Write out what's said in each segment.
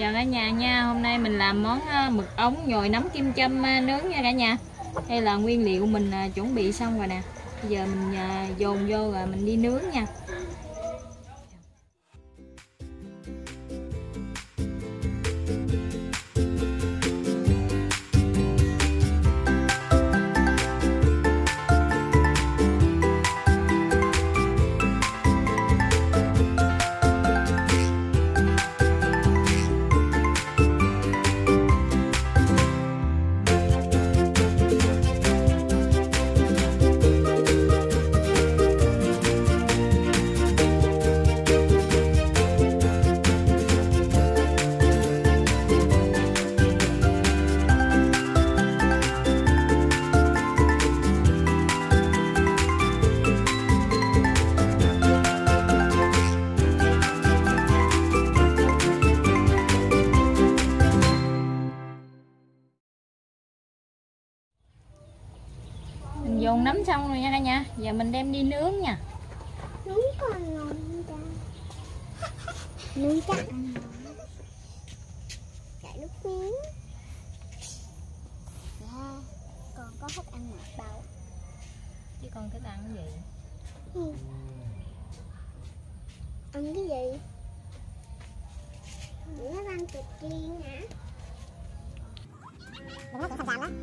Chào cả nhà nha. Hôm nay mình làm món mực ống nhồi nấm kim châm nướng nha cả nhà. Đây là nguyên liệu mình chuẩn bị xong rồi nè. Bây giờ mình dồn vô rồi mình đi nướng nha. Mình dồn nấm xong rồi nha cả nhà. Giờ mình đem đi nướng nha. Nướng còn ngon không ta? Nướng chắc ăn ngon. Chảy nước miếng. Con có thích ăn ngọt đâu. Chứ con thích ăn cái gì? Ăn cái gì? Nó ăn thịt chiên hả? Đừng có chuyện sàm đó.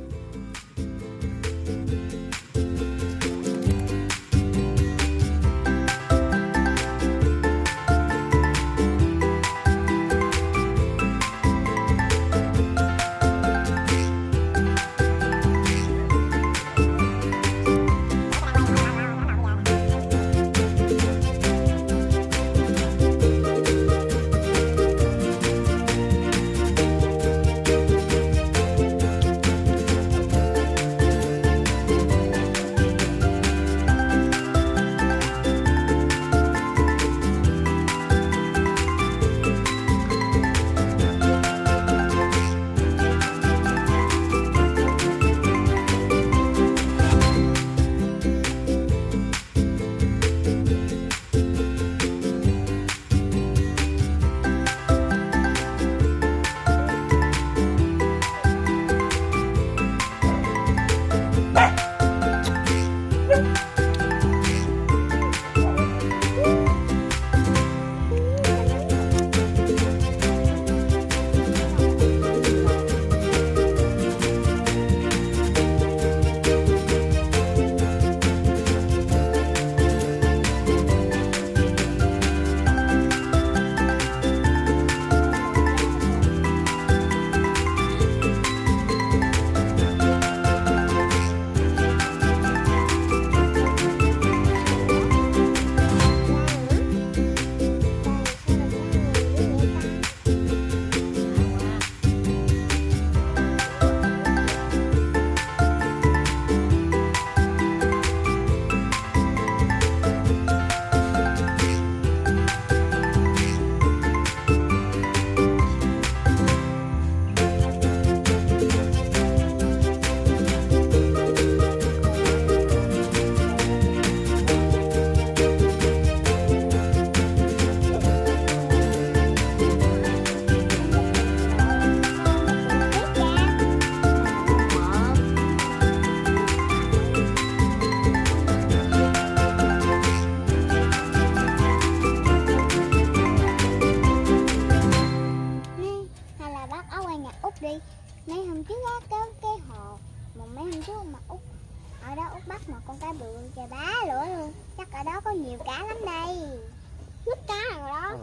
Đi mấy hôm trước á cái hồ mà mấy hôm trước mà Út ở đó Út bắt mà con cá bự trời bá lửa luôn, chắc ở đó có nhiều cá lắm đây, nút cá rồi đó.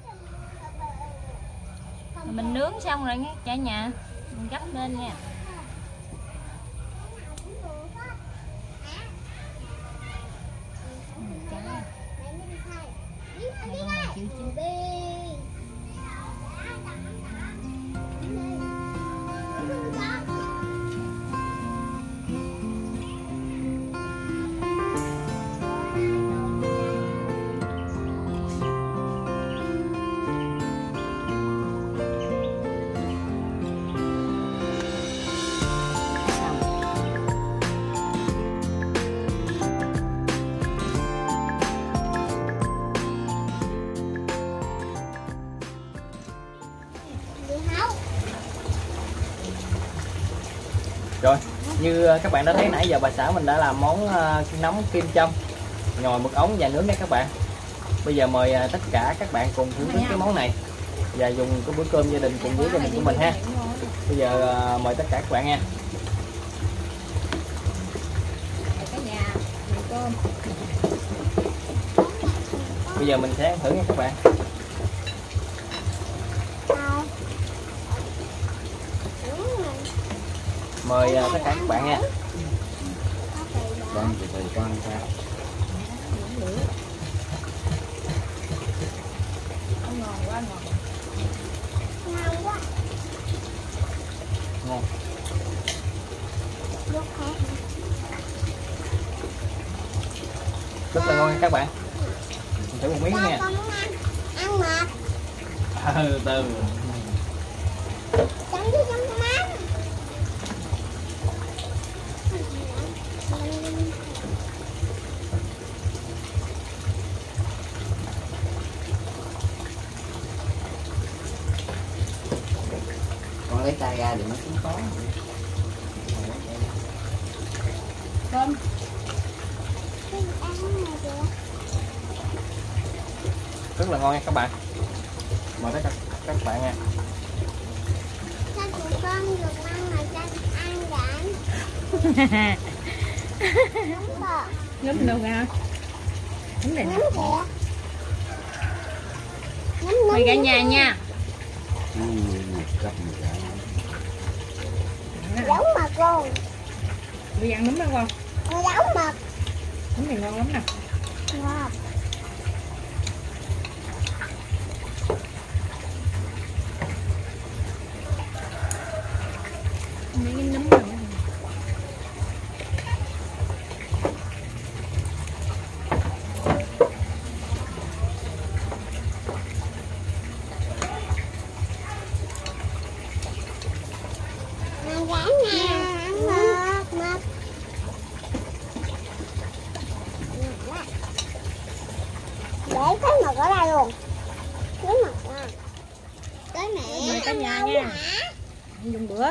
Mình nướng xong rồi nha cả nhà, mình gấp lên nha. Rồi, như các bạn đã thấy nãy giờ bà xã mình đã làm món nấm kim châm, nhồi mực ống và nướng nha các bạn. Bây giờ mời tất cả các bạn cùng thưởng thức cái món này và dùng cái bữa cơm gia đình cùng với gia đình của mình ha. Bây giờ mời tất cả các bạn nha. Cả nhà mình cơm. Bây giờ mình sẽ ăn thử nha các bạn. Mời tất cả các bạn nha. Con từ từ con sao? Ngon quá, ngon. Ngon quá. Ngon. Lúc khác. Rất là ngon nha các bạn. Mình thử một miếng nha. Con muốn ăn mệt. Từ từ. Chẳng chứ trong mắm. Con lấy tay ra để nó xuống khó. Cơm. Rất là ngon nha các bạn. Mời tất cả các bạn nha. Sao tụi con được ăn mà sao ăn vậy? Đúng rồi. Ngấm đâu ra? Ngấm này nè. Nấm kìa. Mời cả nhà nha. Giống mật luôn. Bây giờ ăn nấm đó không? Nó giống mật. Nấm này ngon lắm nè. Ngon. Mấy cái nấm này. Ăn rán nha. Ăn mật. Mật. Để cái mật ở đây luôn. Cái mật à. Tới mẹ. Mời cả nhà nha. Ăn dùng bữa.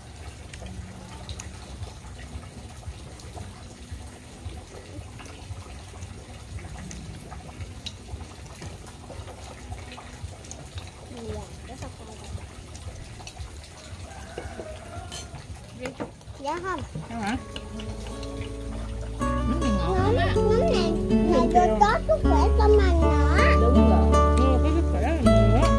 Dạ không? Sao hả? Nấm này ngon lắm á. Nấm này được có sức khỏe cho mình nữa. Đúng rồi. Mua cái sức khỏe là nhiều á.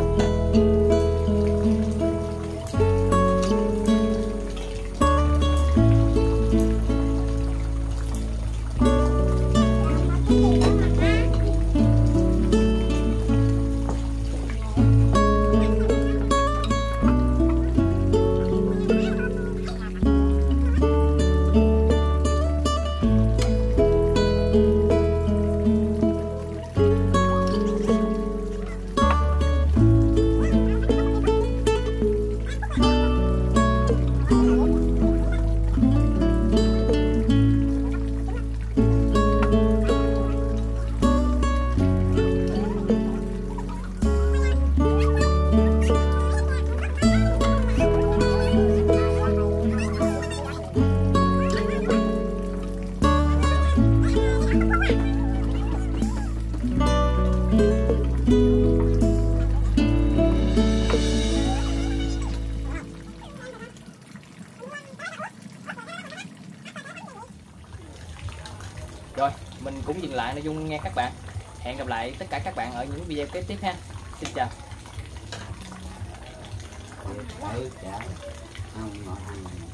Rồi, mình cũng dừng lại nội dung nghe các bạn. Hẹn gặp lại tất cả các bạn ở những video kế tiếp ha. Xin chào. Chả. Không, ngọt.